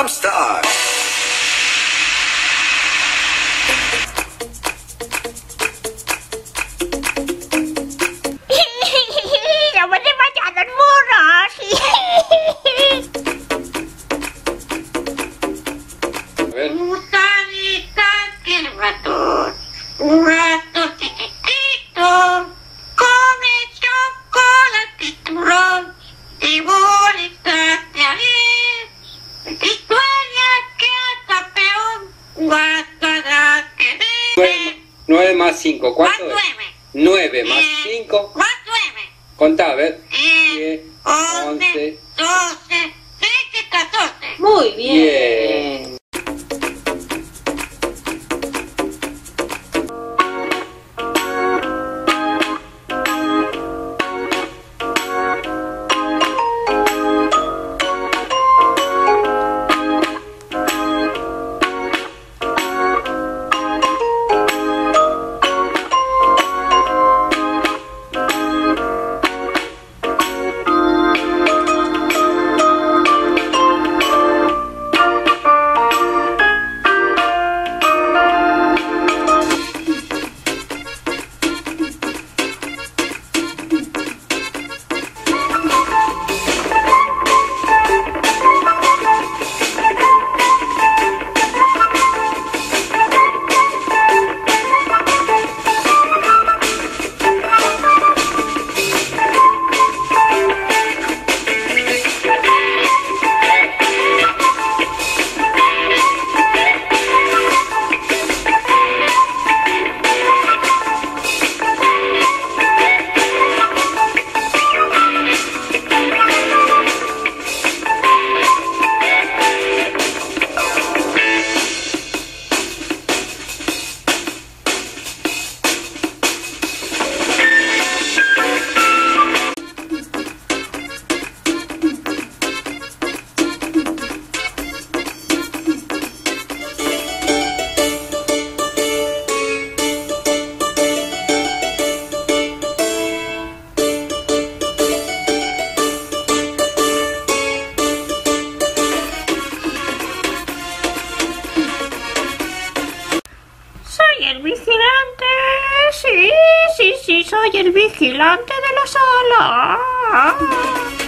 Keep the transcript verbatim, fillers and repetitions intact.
Jump start. No me vayan los burros. A ver. El ratón, un ratón chiquitito, come chocolatito y bolsas de ayer. Y sueña que hasta peor, guardará que Nueve, nueve más cinco, ¿cuánto más es? nueve. Nueve más cinco. Más nueve. Contá, a ver. Diez, Diez, once, once. doce, trece, catorce. Muy bien. Bien. Soy el vigilante. Sí, sí, sí, soy el vigilante de la sala.